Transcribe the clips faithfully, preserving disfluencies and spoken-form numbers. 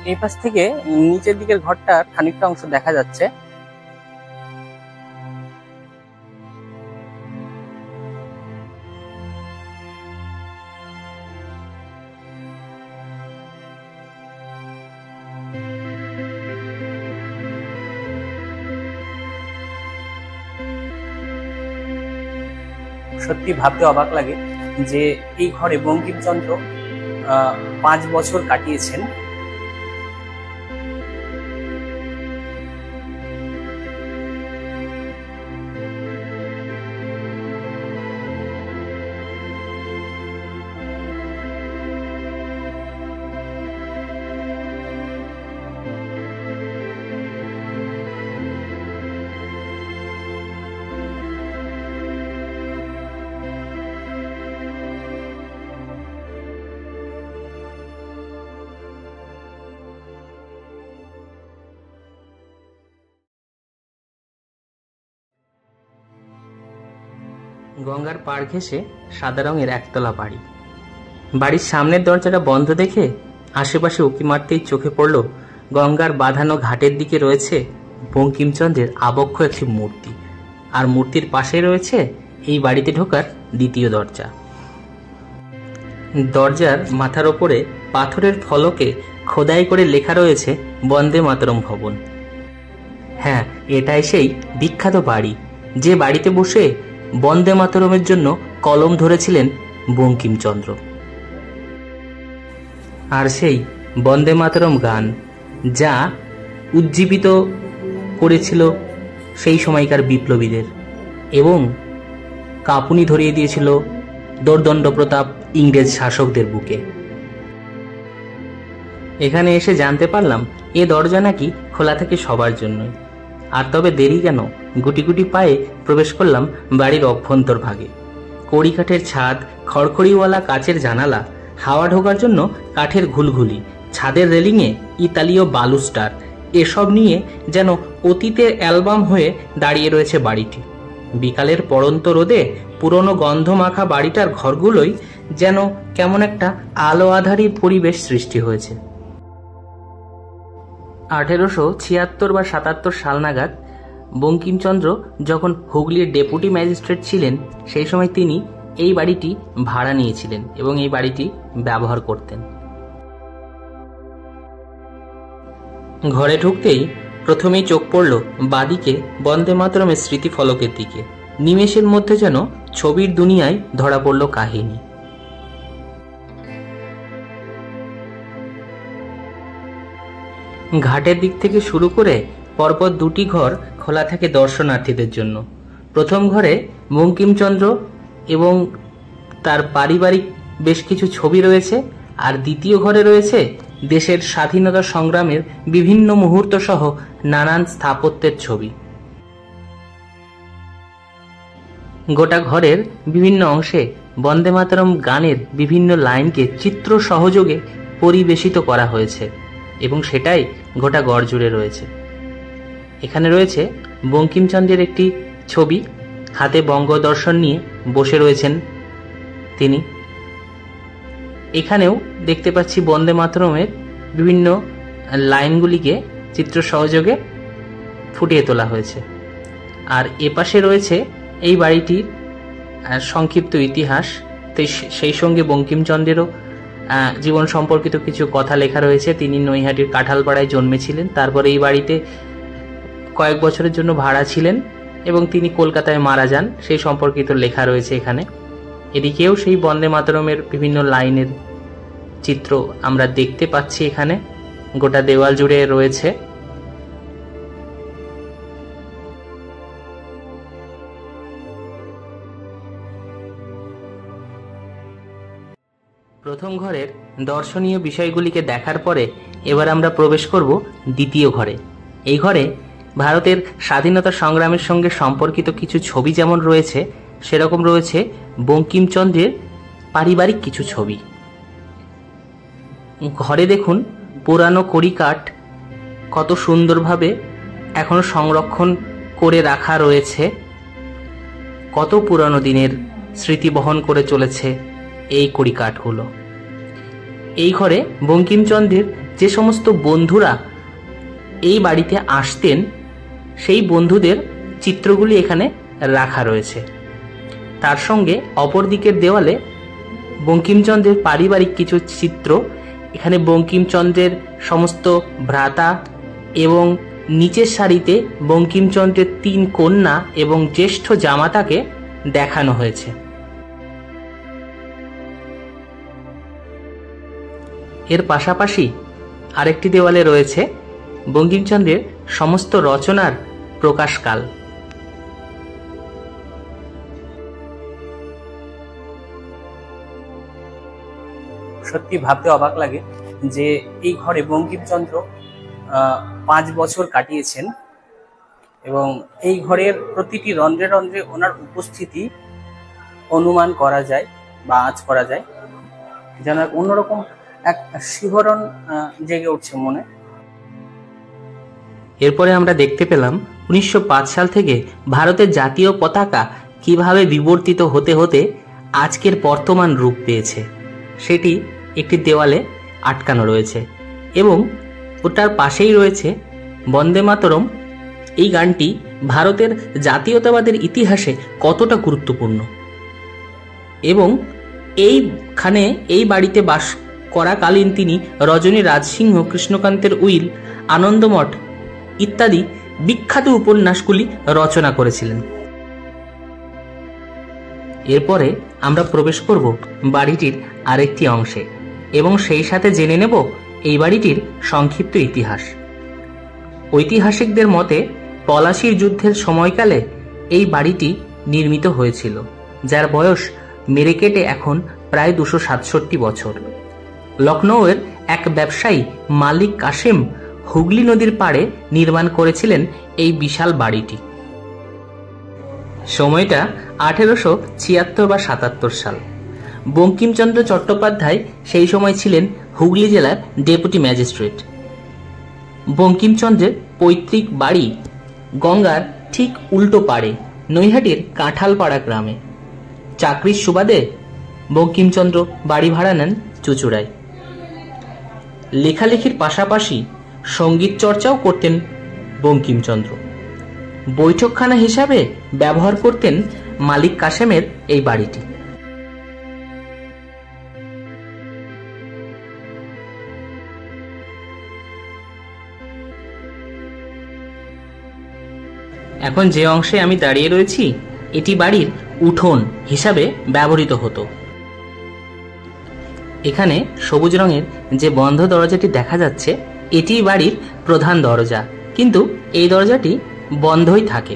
এই পাশ থেকে নিচের দিকের ঘরটা খানিকটা অংশ দেখা যাচ্ছে। সত্যি ভাবতে অবাক লাগে যে এই ঘরে বঙ্কিমচন্দ্র আহ পাঁচ বছর কাটিয়েছেন। গঙ্গার পাড় ঘেঁষে সাদা রঙের একতলা বাড়ি। বাড়ির সামনের দরজাটা বন্ধ দেখে আশেপাশে উঁকি মারতেই চোখে পড়ল গঙ্গার বাঁধানো ঘাটের দিকে রয়েছে বঙ্কিমচন্দ্রের আবক্ষ একটি মূর্তি, আর মূর্তির পাশে রয়েছে এই বাড়িতে ঢোকার দ্বিতীয় দরজা। দরজার মাথার ওপরে পাথরের ফলকে খোদাই করে লেখা রয়েছে বন্দে মাতরম ভবন। হ্যাঁ, এটাই সেই বিখ্যাত বাড়ি যে বাড়িতে বসে বন্দে মাতরমের জন্য কলম ধরেছিলেন বঙ্কিমচন্দ্র। আর সেই বন্দে মাতরম গান যা উজ্জীবিত করেছিল সেই সময়কার বিপ্লবীদের এবং কাঁপুনি ধরিয়ে দিয়েছিল দোর্দণ্ড প্রতাপ ইংরেজ শাসকদের বুকে। এখানে এসে জানতে পারলাম এ দরজা নাকি খোলা থাকে সবার জন্যই। আর তবে দেরি কেন, গুটি গুটি পায়ে প্রবেশ করলাম বাড়ির অভ্যন্তর ভাগে। কড়িকাঠের ছাদ, খড়খড়িওয়ালা কাচের জানালা, হাওয়া ঢোকার জন্য কাঠের ঘুলঘুলি, ছাদের রেলিংয়ে ইতালীয় বালুস্টার, এসব নিয়ে যেন অতীতের অ্যালবাম হয়ে দাঁড়িয়ে রয়েছে বাড়িটি। বিকালের পড়ন্ত রোদে পুরনো গন্ধ মাখা বাড়িটার ঘরগুলোই যেন কেমন একটা আলো আধারী পরিবেশ সৃষ্টি হয়েছে। আঠেরোশো ছিয়াত্তর বা সাতাত্তর সাল নাগাদ বঙ্কিমচন্দ্র যখন হুগলির ডেপুটি ম্যাজিস্ট্রেট ছিলেন, সেই সময় তিনি এই বাড়িটি ভাড়া নিয়েছিলেন এবং এই বাড়িটি ব্যবহার করতেন। ঘরে ঢুকতেই প্রথমেই চোখ পড়ল বাদিকে বন্দে মাতরমের স্মৃতি ফলকের দিকে। নিমেষের মধ্যে যেন ছবির দুনিয়ায় ধরা পড়ল কাহিনী। ঘাটের দিক থেকে শুরু করে পরপর দুটি ঘর খোলা থাকে দর্শনার্থীদের জন্য। প্রথম ঘরে বঙ্কিমচন্দ্র এবং তার পারিবারিক বেশ কিছু ছবি রয়েছে, আর দ্বিতীয় ঘরে রয়েছে দেশের স্বাধীনতা সংগ্রামের বিভিন্ন মুহূর্ত সহ নানান স্থাপত্যের ছবি। গোটা ঘরের বিভিন্ন অংশে বন্দে মাতরম গানের বিভিন্ন লাইনকে চিত্র সহযোগে পরিবেশিত করা হয়েছে এবং সেটাই গোটা গড় জুড়ে রয়েছে। এখানে রয়েছে বঙ্কিমচন্দ্রের একটি ছবি, হাতে বঙ্গদর্শন নিয়ে বসে রয়েছেন তিনি। এখানেও দেখতে পাচ্ছি বন্দে মাতরমের বিভিন্ন লাইনগুলিকে চিত্র সহযোগে ফুটিয়ে তোলা হয়েছে। আর এপাশে রয়েছে এই বাড়িটির সংক্ষিপ্ত ইতিহাস, সেই সঙ্গে বঙ্কিমচন্দ্রেরও জীবন সম্পর্কিত কিছু কথা লেখা রয়েছে। তিনি নৈহাটির কাঁঠালপাড়ায় জন্মেছিলেন, তারপরে এই বাড়িতে কয়েক বছরের জন্য ভাড়া ছিলেন এবং তিনি কলকাতায় মারা যান, সেই সম্পর্কিত লেখা রয়েছে এখানে। এদিকেও সেই বন্দে মাতরমের বিভিন্ন লাইনের চিত্র আমরা দেখতে পাচ্ছি এখানে, গোটা দেওয়াল জুড়ে রয়েছে। প্রথম ঘরের দর্শনীয় বিষয়গুলিকে দেখার পরে এবার আমরা প্রবেশ করব দ্বিতীয় ঘরে। এই ঘরে ভারতের স্বাধীনতা সংগ্রামের সঙ্গে সম্পর্কিত কিছু ছবি যেমন রয়েছে, সেরকম রয়েছে বঙ্কিমচন্দ্রের পারিবারিক কিছু ছবি। ঘরে দেখুন পুরানো কড়িকাঠ কত সুন্দরভাবে এখনো সংরক্ষণ করে রাখা রয়েছে, কত পুরানো দিনের স্মৃতি বহন করে চলেছে এই কড়িকাঠগুলো। এই ঘরে বঙ্কিমচন্দ্রের যে সমস্ত বন্ধুরা এই বাড়িতে আসতেন সেই বন্ধুদের চিত্রগুলি এখানে রাখা রয়েছে। তার সঙ্গে অপর দিকের দেওয়ালে বঙ্কিমচন্দ্রের পারিবারিক কিছু চিত্র, এখানে বঙ্কিমচন্দ্রের সমস্ত ভ্রাতা এবং নিচের সারিতে বঙ্কিমচন্দ্রের তিন কন্যা এবং জ্যেষ্ঠ জামাতাকে দেখানো হয়েছে। এর পাশাপাশি আরেকটি দেওয়ালে রয়েছে বঙ্কিমচন্দ্রের সমস্ত রচনার প্রকাশকাল। সত্যি ভাবতে অবাক লাগে যে এই ঘরে বঙ্কিমচন্দ্র পাঁচ বছর কাটিয়েছেন এবং এই ঘরের প্রতিটি রন্ধ্রে রন্ধ্রে ওনার উপস্থিতি অনুমান করা যায় বা আঁচ করা যায়, যেন অন্যরকম এক শিহরণ জেগে উঠছে মনে। এরপরে আমরা দেখতে পেলাম উনিশশো পাঁচ সাল থেকে ভারতের জাতীয় পতাকা কিভাবে বিবর্তিত হতে হতে আজকের বর্তমান রূপ পেয়েছে, সেটি একটি দেওয়ালে আটকানো রয়েছে এবং ওটার পাশেই রয়েছে বন্দে মাতরম। এই গানটি ভারতের জাতীয়তাবাদের ইতিহাসে কতটা গুরুত্বপূর্ণ এবং এইখানে এই বাড়িতে বাস করাকালীন তিনি রজনী রাজসিংহ, কৃষ্ণকান্তের উইল, আনন্দমঠ ইত্যাদি বিখ্যাত উপন্যাসগুলি রচনা করেছিলেন। এরপরে আমরা প্রবেশ করব বাড়িটির আরেকটি অংশে এবং সেই সাথে জেনে নেব এই বাড়িটির সংক্ষিপ্ত ইতিহাস। ঐতিহাসিকদের মতে পলাশির যুদ্ধের সময়কালে এই বাড়িটি নির্মিত হয়েছিল, যার বয়স মেরে কেটে এখন প্রায় দুশো সাতষট্টি বছর। লখনৌয়ের এক ব্যবসায়ী মালিক কাসেম হুগলি নদীর পাড়ে নির্মাণ করেছিলেন এই বিশাল বাড়িটি। সময়টা আঠেরোশো ছিয়াত্তর বা সাতাত্তর সাল। বঙ্কিমচন্দ্র চট্টোপাধ্যায় সেই সময় ছিলেন হুগলি জেলার ডেপুটি ম্যাজিস্ট্রেট। বঙ্কিমচন্দ্রের পৈতৃক বাড়ি গঙ্গার ঠিক উল্টো পাড়ে নৈহাটির কাঁঠালপাড়া গ্রামে। চাকরির সুবাদে বঙ্কিমচন্দ্র বাড়ি ভাড়া নেন চুঁচুড়ায়। লেখালেখির পাশাপাশি সঙ্গীত চর্চাও করতেন বঙ্কিমচন্দ্র। বৈঠকখানা হিসাবে ব্যবহার করতেন মালিক কাসেমের এই বাড়িটি। এখন যে অংশে আমি দাঁড়িয়ে রয়েছি এটি বাড়ির উঠোন হিসাবে ব্যবহৃত হতো। এখানে সবুজ রঙের যে বন্ধ দরজাটি দেখা যাচ্ছে এটি বাড়ির প্রধান দরজা, কিন্তু এই দরজাটি বন্ধই থাকে।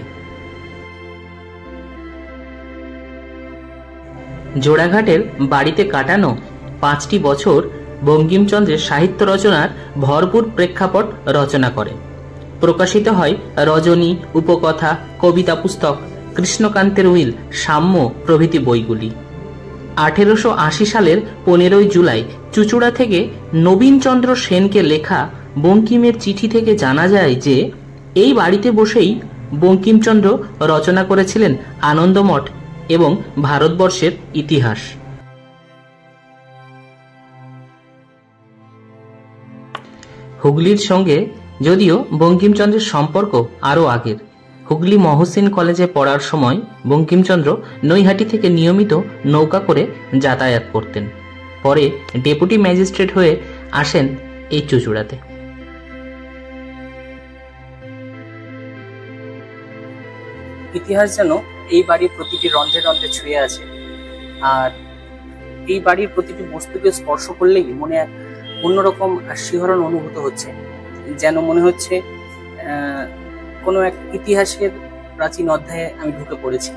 জোড়াঘাটের বাড়িতে কাটানো পাঁচটি বছর বঙ্কিমচন্দ্রের সাহিত্য রচনার ভরপুর প্রেক্ষাপট রচনা করে। প্রকাশিত হয় রজনী, উপকথা, কবিতা পুস্তক, কৃষ্ণকান্তের উইল, সাম্য প্রভৃতি বইগুলি। আঠেরোশো আশি সালের পনেরোই জুলাই চুঁচুড়া থেকে নবীনচন্দ্র সেনকে লেখা বঙ্কিমের চিঠি থেকে জানা যায় যে এই বাড়িতে বসেই বঙ্কিমচন্দ্র রচনা করেছিলেন আনন্দমঠ এবং ভারতবর্ষের ইতিহাস। হুগলির সঙ্গে যদিও বঙ্কিমচন্দ্রের সম্পর্ক আরও আগের। হুগলি মহসিন কলেজে পড়ার সময় বঙ্কিমচন্দ্র নৈহাটি থেকে নিয়মিত নৌকা করে যাতায়াত করতেন। পরে ডেপুটি ম্যাজিস্ট্রেট হয়ে আসেন এই চুঁচুড়াতে। ইতিহাস যেন এই বাড়ির প্রতিটি রন্ধ্রে রন্ধ্রে ছুঁয়ে আছে, আর এই বাড়ির প্রতিটি বস্তুকে স্পর্শ করলেই মনে এক অন্যরকম শিহরণ অনুভূত হচ্ছে, যেন মনে হচ্ছে কোনো এক ইতিহাসের প্রাচীন অধ্যায়ে আমি ঢুকে পড়েছি।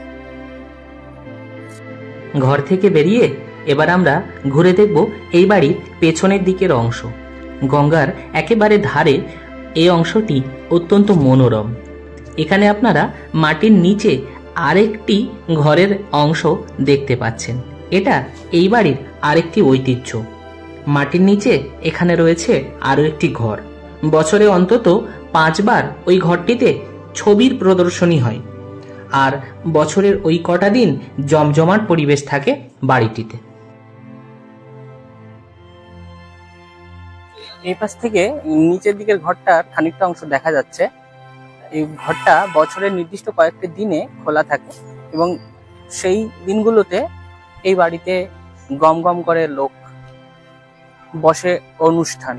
ঘর থেকে বেরিয়ে এবার আমরা ঘুরে দেখব এই বাড়ির পেছনের দিকের অংশ। গঙ্গার একেবারে ধারে এই অংশটি অত্যন্ত মনোরম। এখানে আপনারা মাটির নিচে আরেকটি ঘরের অংশ দেখতে পাচ্ছেন। এটা এই বাড়ির আরেকটি ঐতিহ্য। মাটির নিচে এখানে রয়েছে আরও একটি ঘর। বছরে অন্তত পাঁচবার ওই ঘরটিতে ছবির প্রদর্শনী হয়, আর বছরের ওই কটা দিন জমজমাট পরিবেশ থাকে বাড়িটিতে। এই পাশ থেকে নিচের দিকের ঘরটার খানিকটা অংশ দেখা যাচ্ছে। এই ঘরটা বছরের নির্দিষ্ট কয়েকটি দিনে খোলা থাকে এবং সেই দিনগুলোতে এই বাড়িতে গম গম করে লোক বসে অনুষ্ঠান।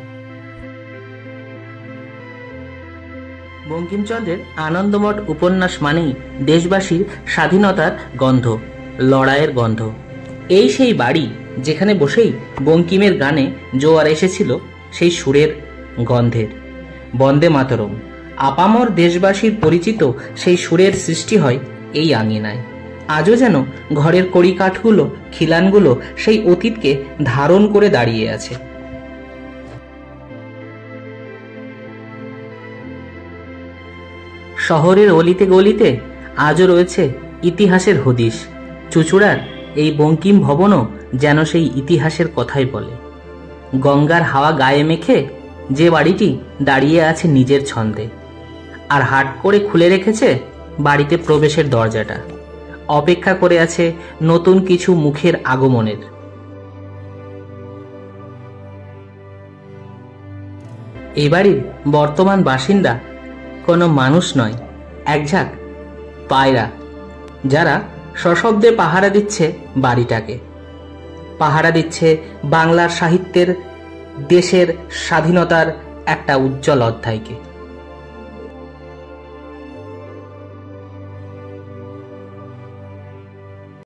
বঙ্কিমচন্দ্রের আনন্দমঠ উপন্যাস মানেই দেশবাসীর স্বাধীনতার গন্ধ, লড়াইয়ের গন্ধ। এই সেই বাড়ি যেখানে বসেই বঙ্কিমের গানে জোয়ার এসেছিল সেই সুরের গন্ধের। বন্দে মাতরম আপামর দেশবাসীর পরিচিত সেই সুরের সৃষ্টি হয় এই আঙিনায়। আজও যেন ঘরের কড়িকাঠগুলো, খিলানগুলো সেই অতীতকে ধারণ করে দাঁড়িয়ে আছে। শহরের অলিতে গলিতে আজও রয়েছে ইতিহাসের হদিশ। চুঁচুড়ার এই বঙ্কিম ভবনও যেন সেই ইতিহাসের কথাই বলে। গঙ্গার হাওয়া গায়ে মেখে যে বাড়িটি দাঁড়িয়ে আছে নিজের ছন্দে, আর হাট করে খুলে রেখেছে বাড়িতে প্রবেশের দরজাটা, অপেক্ষা করে আছে নতুন কিছু মুখের আগমনের। এই বাড়ির বর্তমান বাসিন্দা কোনো মানুষ নয়, একঝাঁক পায়রা, যারা সশব্দে পাহারা দিচ্ছে বাড়িটাকে, পাহারা দিচ্ছে বাংলার সাহিত্যের, দেশের স্বাধীনতার একটা উজ্জ্বল অধ্যায়কে।